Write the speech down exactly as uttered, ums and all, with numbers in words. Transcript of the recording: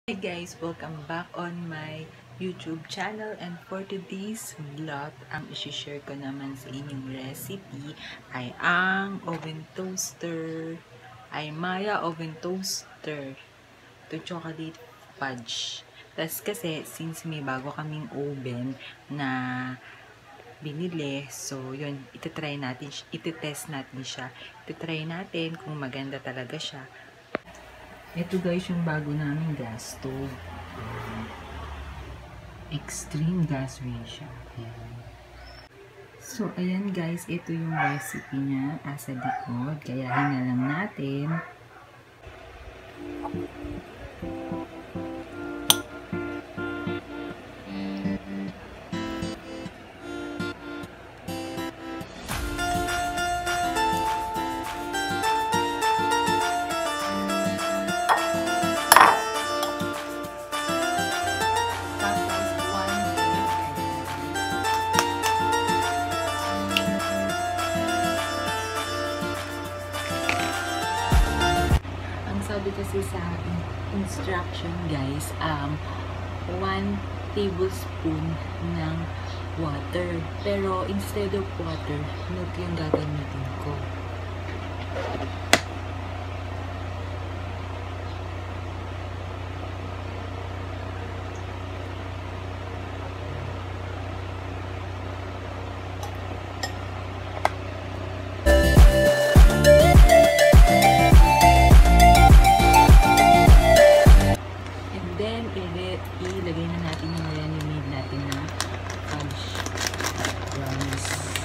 Hi guys! Welcome back on my YouTube channel, and for today's vlog, ang isi-share ko naman sa inyong recipe ay ang oven toaster, ay Maya oven toaster to chocolate fudge. Tas kasi since may bago kaming oven na binili, so yun, itatry natin, itetest natin siya, itatry natin kung maganda talaga siya. Ito guys yung bago namin gas stove. Extreme gas rin siya. Ayan. So, ayan guys, ito yung recipe niya asa likod. Gayahin na lang natin. Sabi kasi sa instruction guys, um, one tablespoon ng water. Pero instead of water, milk yung gagamitin ko. Ilagay na natin yung ready-made natin na fudge brownies.